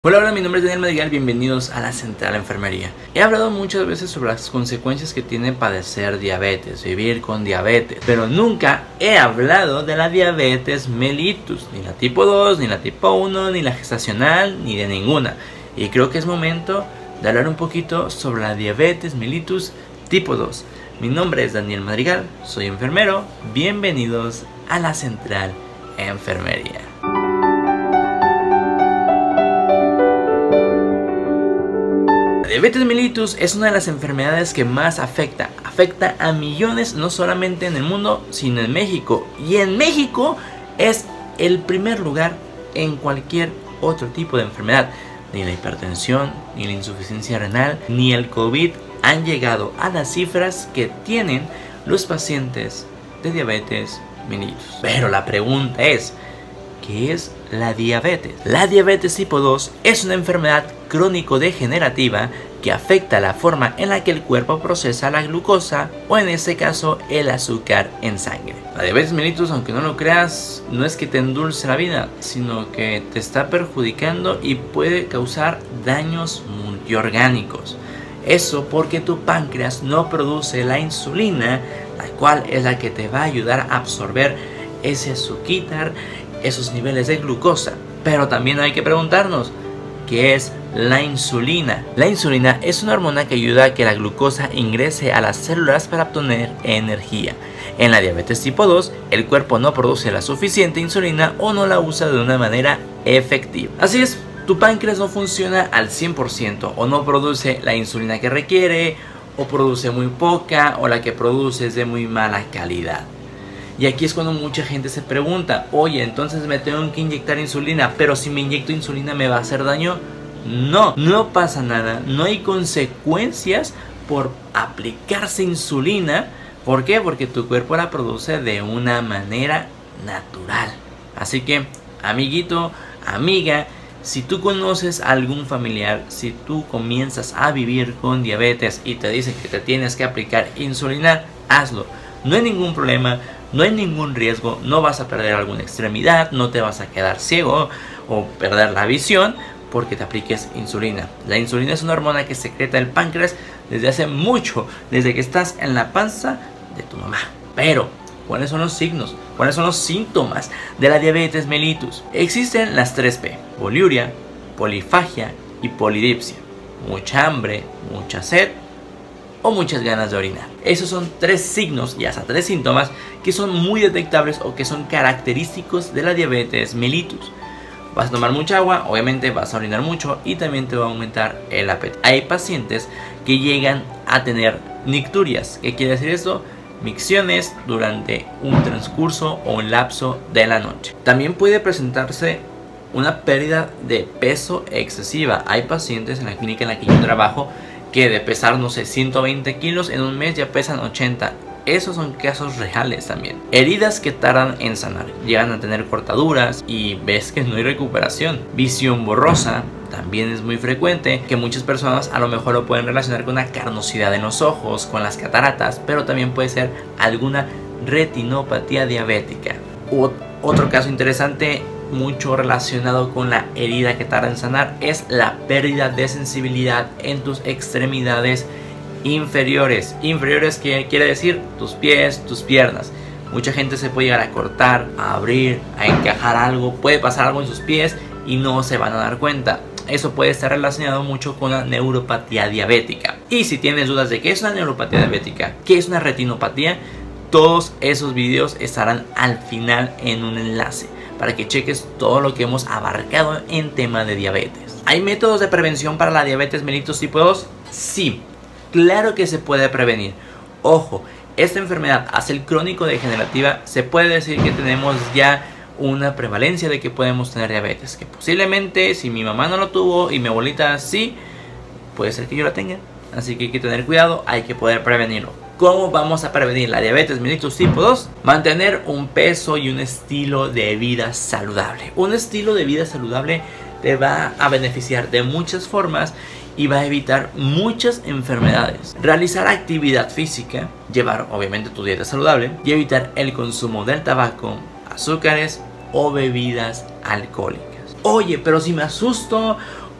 Hola, hola, mi nombre es Daniel Madrigal, bienvenidos a la Central Enfermería. He hablado muchas veces sobre las consecuencias que tiene padecer diabetes, vivir con diabetes, pero nunca he hablado de la diabetes mellitus, ni la tipo 2, ni la tipo 1, ni la gestacional, ni de ninguna. Y creo que es momento de hablar un poquito sobre la diabetes mellitus tipo 2. Mi nombre es Daniel Madrigal, soy enfermero, bienvenidos a la Central Enfermería. La diabetes mellitus es una de las enfermedades que más afecta a millones, no solamente en el mundo, sino en México. Y en México es el primer lugar en cualquier otro tipo de enfermedad. Ni la hipertensión, ni la insuficiencia renal, ni el COVID han llegado a las cifras que tienen los pacientes de diabetes mellitus. Pero la pregunta es, ¿qué es la diabetes? La diabetes tipo 2 es una enfermedad crónico-degenerativa que afecta la forma en la que el cuerpo procesa la glucosa o en este caso el azúcar en sangre. La diabetes mellitus, aunque no lo creas, no es que te endulce la vida, sino que te está perjudicando y puede causar daños multiorgánicos. Eso porque tu páncreas no produce la insulina, la cual es la que te va a ayudar a absorber ese azúcar, esos niveles de glucosa. Pero también hay que preguntarnos, ¿qué es la insulina? La insulina es una hormona que ayuda a que la glucosa ingrese a las células para obtener energía. En la diabetes tipo 2, el cuerpo no produce la suficiente insulina o no la usa de una manera efectiva. Así es, tu páncreas no funciona al 100% o no produce la insulina que requiere, o produce muy poca, o la que produce es de muy mala calidad. Y aquí es cuando mucha gente se pregunta, oye, entonces me tengo que inyectar insulina, pero si me inyecto insulina ¿me va a hacer daño? No, no pasa nada, no hay consecuencias por aplicarse insulina. ¿Por qué? Porque tu cuerpo la produce de una manera natural. Así que, amiguito, amiga, si tú conoces a algún familiar, si tú comienzas a vivir con diabetes y te dicen que te tienes que aplicar insulina, hazlo. No hay ningún problema, no hay ningún riesgo, no vas a perder alguna extremidad, no te vas a quedar ciego o perder la visión porque te apliques insulina. La insulina es una hormona que secreta el páncreas desde hace mucho, desde que estás en la panza de tu mamá. Pero, ¿cuáles son los signos? ¿Cuáles son los síntomas de la diabetes mellitus? Existen las 3P, poliuria, polifagia y polidipsia. Mucha hambre, mucha sed o muchas ganas de orinar. Esos son 3 signos y hasta 3 síntomas que son muy detectables o que son característicos de la diabetes mellitus. Vas a tomar mucha agua, obviamente vas a orinar mucho y también te va a aumentar el apetito. Hay pacientes que llegan a tener nicturias. ¿Qué quiere decir esto? Micciones durante un transcurso o un lapso de la noche. También puede presentarse una pérdida de peso excesiva. Hay pacientes en la clínica en la que yo trabajo que de pesar, no sé, 120 kilos en un mes ya pesan 80. Esos son casos reales también. Heridas que tardan en sanar. Llegan a tener cortaduras y ves que no hay recuperación. Visión borrosa también es muy frecuente, que muchas personas a lo mejor lo pueden relacionar con una carnosidad en los ojos, con las cataratas, pero también puede ser alguna retinopatía diabética. Otro caso interesante, mucho relacionado con la herida que tarda en sanar, es la pérdida de sensibilidad en tus extremidades inferiores. Inferiores, que quiere decir tus pies, tus piernas. Mucha gente se puede llegar a cortar, a abrir, a encajar algo, puede pasar algo en sus pies y no se van a dar cuenta. Eso puede estar relacionado mucho con la neuropatía diabética. Y si tienes dudas de qué es una neuropatía diabética, qué es una retinopatía, todos esos videos estarán al final en un enlace para que cheques todo lo que hemos abarcado en tema de diabetes. ¿Hay métodos de prevención para la diabetes mellitus tipo 2? Sí, claro que se puede prevenir. Ojo, esta enfermedad, al ser crónico-degenerativa, se puede decir que tenemos ya una prevalencia de que podemos tener diabetes. Que posiblemente, si mi mamá no lo tuvo y mi abuelita sí, puede ser que yo la tenga. Así que hay que tener cuidado, hay que poder prevenirlo. ¿Cómo vamos a prevenir la diabetes mellitus tipo 2? Mantener un peso y un estilo de vida saludable. Un estilo de vida saludable te va a beneficiar de muchas formas y va a evitar muchas enfermedades. Realizar actividad física, llevar obviamente tu dieta saludable y evitar el consumo del tabaco, azúcares o bebidas alcohólicas. Oye, pero si me asusto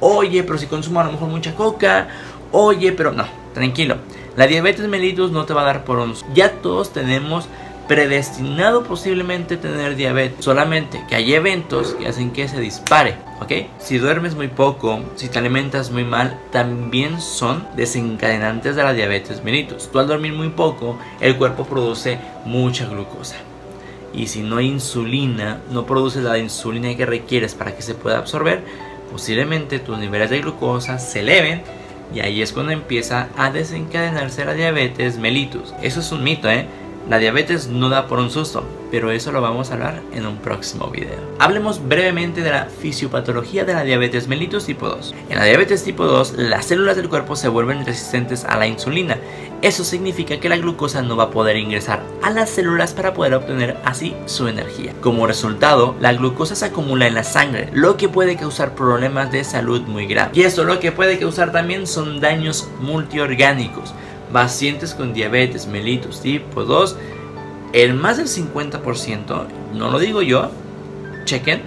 oye, pero si consumo a lo mejor mucha coca, oye, pero no, tranquilo. La diabetes mellitus no te va a dar por un... Ya todos tenemos predestinado posiblemente tener diabetes, solamente que hay eventos que hacen que se dispare, ¿ok? Si duermes muy poco, si te alimentas muy mal, también son desencadenantes de la diabetes mellitus. Tú al dormir muy poco, el cuerpo produce mucha glucosa. Y si no hay insulina, no produces la insulina que requieres para que se pueda absorber, posiblemente tus niveles de glucosa se eleven y ahí es cuando empieza a desencadenarse la diabetes mellitus. Eso es un mito, ¿eh? La diabetes no da por un susto, pero eso lo vamos a hablar en un próximo video. Hablemos brevemente de la fisiopatología de la diabetes mellitus tipo 2. En la diabetes tipo 2, las células del cuerpo se vuelven resistentes a la insulina. Eso significa que la glucosa no va a poder ingresar a las células para poder obtener así su energía. Como resultado, la glucosa se acumula en la sangre, lo que puede causar problemas de salud muy graves. Y esto lo que puede causar también son daños multiorgánicos. Pacientes con diabetes mellitus tipo 2, el más del 50%, no lo digo yo, chequen,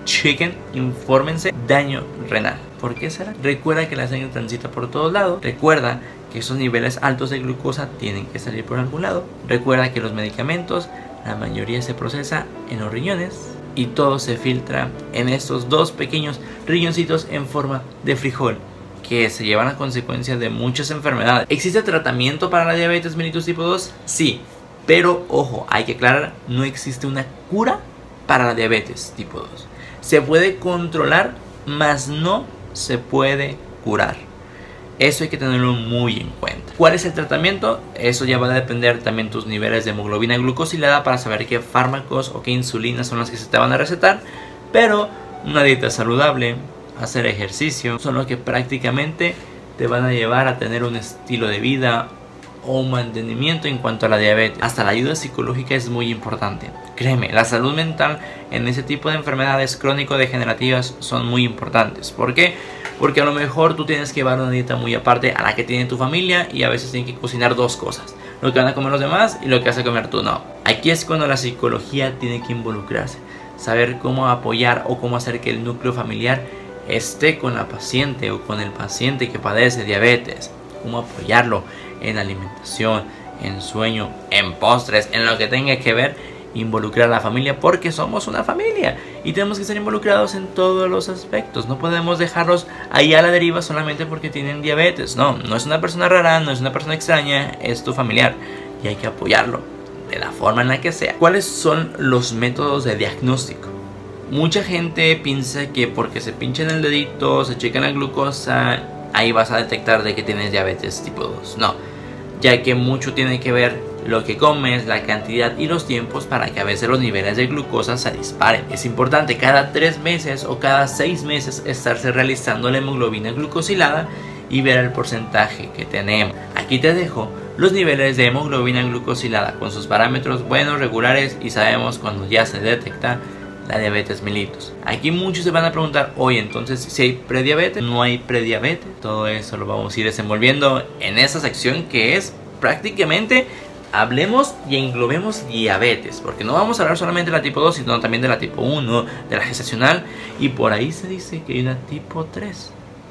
infórmense, daño renal. ¿Por qué será? Recuerda que la sangre transita por todos lados, recuerda que esos niveles altos de glucosa tienen que salir por algún lado, recuerda que los medicamentos, la mayoría se procesa en los riñones y todo se filtra en estos dos pequeños riñoncitos en forma de frijol, que se llevan a consecuencia de muchas enfermedades. ¿Existe tratamiento para la diabetes mellitus tipo 2? Sí, pero ojo, hay que aclarar, no existe una cura para la diabetes tipo 2. Se puede controlar, mas no se puede curar. Eso hay que tenerlo muy en cuenta. ¿Cuál es el tratamiento? Eso ya va a depender también tus niveles de hemoglobina glucosilada para saber qué fármacos o qué insulinas son las que se te van a recetar, pero una dieta saludable, hacer ejercicio, son los que prácticamente te van a llevar a tener un estilo de vida o un mantenimiento en cuanto a la diabetes. Hasta la ayuda psicológica es muy importante. Créeme, la salud mental en ese tipo de enfermedades crónico-degenerativas son muy importantes. ¿Por qué? Porque a lo mejor tú tienes que llevar una dieta muy aparte a la que tiene tu familia y a veces tienes que cocinar dos cosas: lo que van a comer los demás y lo que vas a comer tú. No. Aquí es cuando la psicología tiene que involucrarse. Saber cómo apoyar o cómo hacer que el núcleo familiar esté con la paciente o con el paciente que padece diabetes, cómo apoyarlo en alimentación, en sueño, en postres, en lo que tenga que ver, involucrar a la familia, porque somos una familia y tenemos que estar involucrados en todos los aspectos. No podemos dejarlos ahí a la deriva solamente porque tienen diabetes. No, no es una persona rara, no es una persona extraña, es tu familiar y hay que apoyarlo de la forma en la que sea. ¿Cuáles son los métodos de diagnóstico? Mucha gente piensa que porque se pinchan el dedito, se checan la glucosa, ahí vas a detectar de que tienes diabetes tipo 2. No, ya que mucho tiene que ver lo que comes, la cantidad y los tiempos para que a veces los niveles de glucosa se disparen. Es importante cada 3 meses o cada 6 meses estarse realizando la hemoglobina glucosilada y ver el porcentaje que tenemos. Aquí te dejo los niveles de hemoglobina glucosilada con sus parámetros buenos, regulares, y sabemos cuando ya se detecta la diabetes mellitus. Aquí muchos se van a preguntar: oye, entonces si hay prediabetes, no hay prediabetes. Todo eso lo vamos a ir desenvolviendo en esa sección que es prácticamente hablemos y englobemos diabetes, porque no vamos a hablar solamente de la tipo 2, sino también de la tipo 1, de la gestacional, y por ahí se dice que hay una tipo 3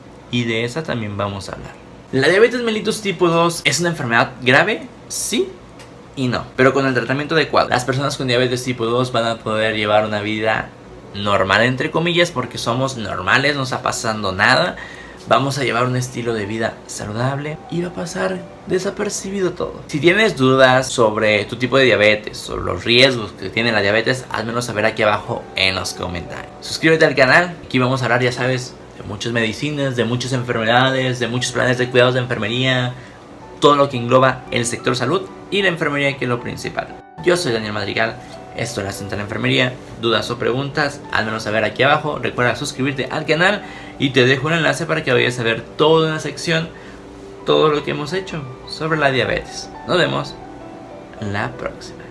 y de esa también vamos a hablar. ¿La diabetes mellitus tipo 2 es una enfermedad grave? Sí y no, pero con el tratamiento adecuado. Las personas con diabetes tipo 2 van a poder llevar una vida normal, entre comillas, porque somos normales, no está pasando nada. Vamos a llevar un estilo de vida saludable y va a pasar desapercibido todo. Si tienes dudas sobre tu tipo de diabetes, sobre los riesgos que tiene la diabetes, házmelo saber aquí abajo en los comentarios. Suscríbete al canal, aquí vamos a hablar, ya sabes, de muchas medicinas, de muchas enfermedades, de muchos planes de cuidados de enfermería, todo lo que engloba el sector salud y la enfermería, que es lo principal. Yo soy Daniel Madrigal, esto es La Central de Enfermería. Dudas o preguntas, házmelo saber aquí abajo. Recuerda suscribirte al canal y te dejo un enlace para que vayas a ver toda una sección, todo lo que hemos hecho sobre la diabetes. Nos vemos la próxima.